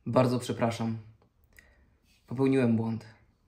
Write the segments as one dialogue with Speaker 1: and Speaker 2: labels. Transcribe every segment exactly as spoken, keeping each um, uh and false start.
Speaker 1: Bardzo przepraszam. Popełniłem błąd.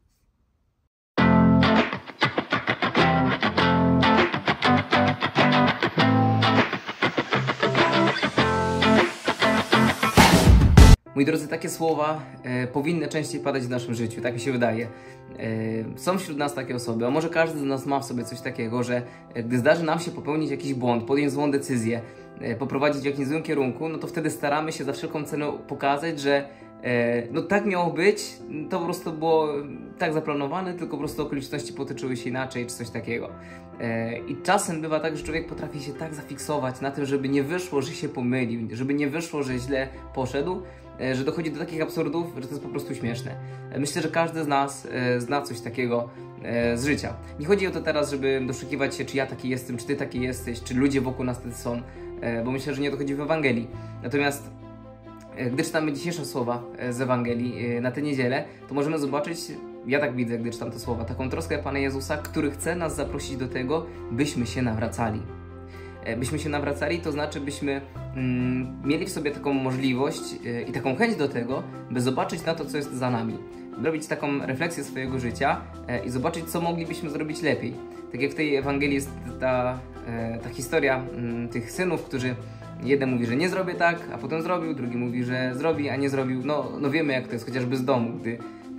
Speaker 1: Moi drodzy, takie słowa e, powinny częściej padać w naszym życiu, tak mi się wydaje. E, są wśród nas takie osoby, a może każdy z nas ma w sobie coś takiego, że e, gdy zdarzy nam się popełnić jakiś błąd, podjąć złą decyzję, e, poprowadzić w jakimś złym kierunku, no to wtedy staramy się za wszelką cenę pokazać, że e, no tak miało być, to po prostu było tak zaplanowane, tylko po prostu okoliczności potoczyły się inaczej, czy coś takiego. E, I czasem bywa tak, że człowiek potrafi się tak zafiksować na tym, żeby nie wyszło, że się pomylił, żeby nie wyszło, że źle poszedł, że dochodzi do takich absurdów, że to jest po prostu śmieszne. Myślę, że każdy z nas e, zna coś takiego e, z życia. Nie chodzi o to teraz, żeby doszukiwać się, czy ja taki jestem, czy ty taki jesteś, czy ludzie wokół nas tacy są, e, bo myślę, że nie o to chodzi w Ewangelii. Natomiast e, gdy czytamy dzisiejsze słowa e, z Ewangelii e, na tę niedzielę, to możemy zobaczyć, ja tak widzę, gdy czytam te słowa, taką troskę Pana Jezusa, który chce nas zaprosić do tego, byśmy się nawracali. Byśmy się nawracali, to znaczy byśmy mm, mieli w sobie taką możliwość yy, i taką chęć do tego, by zobaczyć na to, co jest za nami. Zrobić taką refleksję swojego życia yy, i zobaczyć, co moglibyśmy zrobić lepiej. Tak jak w tej Ewangelii jest ta, yy, ta historia yy, tych synów, którzy jeden mówi, że nie zrobię tak, a potem zrobił, drugi mówi, że zrobi, a nie zrobił. No, no wiemy, jak to jest chociażby z domu, gdy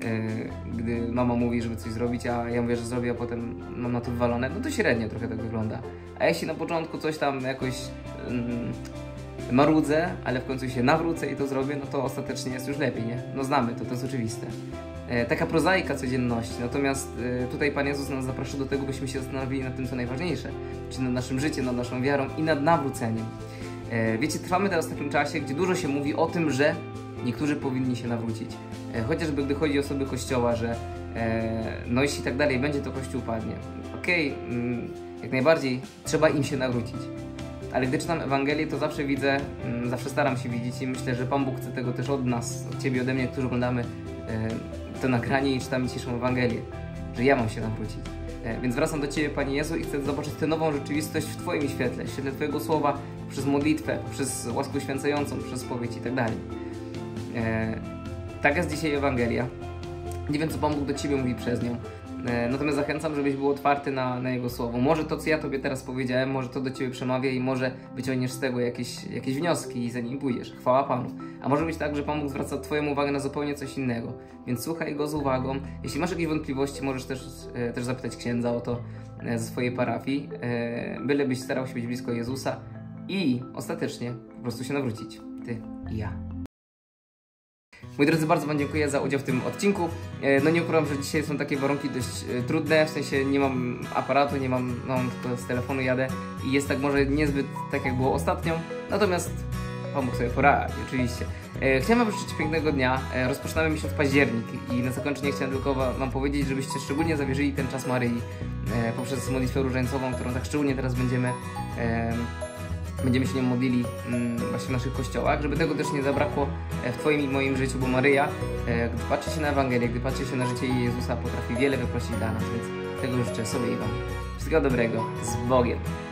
Speaker 1: gdy mama mówi, żeby coś zrobić, a ja mówię, że zrobię, a potem mam na to wywalone, no to średnio trochę tak wygląda. A jeśli na początku coś tam jakoś mm, marudzę, ale w końcu się nawrócę i to zrobię, no to ostatecznie jest już lepiej, nie? No znamy to, to jest oczywiste. E, taka prozaika codzienności, natomiast e, tutaj Pan Jezus nas zaprasza do tego, byśmy się zastanowili nad tym, co najważniejsze, czyli nad naszym życiem, nad naszą wiarą i nad nawróceniem. E, wiecie, trwamy teraz w takim czasie, gdzie dużo się mówi o tym, że niektórzy powinni się nawrócić. E, chociażby gdy chodzi o osoby Kościoła, że e, no jeśli tak dalej będzie, to Kościół padnie. Okej, okay, mm, jak najbardziej trzeba im się nawrócić. Ale gdy czytam Ewangelię, to zawsze widzę, mm, zawsze staram się widzieć i myślę, że Pan Bóg chce tego też od nas, od Ciebie, ode mnie, którzy oglądamy e, to nagranie i czytamy dzisiejszą Ewangelię, że ja mam się nawrócić. E, więc wracam do Ciebie, Panie Jezu, i chcę zobaczyć tę nową rzeczywistość w Twoim świetle, w świetle Twojego Słowa, przez modlitwę, przez łaskę uświęcającą, przez spowiedź i tak dalej. E, taka jest dzisiaj Ewangelia. Nie wiem, co Pan Bóg do Ciebie mówi przez nią. E, natomiast zachęcam, żebyś był otwarty na, na Jego Słowo. Może to, co ja Tobie teraz powiedziałem, może to do Ciebie przemawia i może wyciągniesz z tego jakieś, jakieś wnioski i za nim pójdziesz. Chwała Panu. A może być tak, że Pan Bóg zwraca Twoją uwagę na zupełnie coś innego. Więc słuchaj Go z uwagą. Jeśli masz jakieś wątpliwości, możesz też, e, też zapytać księdza o to e, ze swojej parafii. E, bylebyś starał się być blisko Jezusa i ostatecznie po prostu się nawrócić. Ty i ja. Moi drodzy, bardzo Wam dziękuję za udział w tym odcinku. No nie ukrywam, że dzisiaj są takie warunki dość trudne, w sensie nie mam aparatu, nie mam, no, tylko z telefonu jadę i jest tak może niezbyt tak, jak było ostatnio, natomiast Pan Bóg sobie poradzi, oczywiście. Chciałem Wam życzyć pięknego dnia. Rozpoczynamy miesiąc październik i na zakończenie chciałem tylko Wam powiedzieć, żebyście szczególnie zawierzyli ten czas Maryi poprzez modlitwę różańcową, którą tak szczególnie teraz będziemy Będziemy się nią modlili mm, właśnie w naszych kościołach, żeby tego też nie zabrakło w Twoim i moim życiu, bo Maryja, e, gdy patrzy się na Ewangelię, gdy patrzy się na życie Jezusa, potrafi wiele wyprosić dla nas, więc tego życzę sobie i Wam. Wszystkiego dobrego, z Bogiem!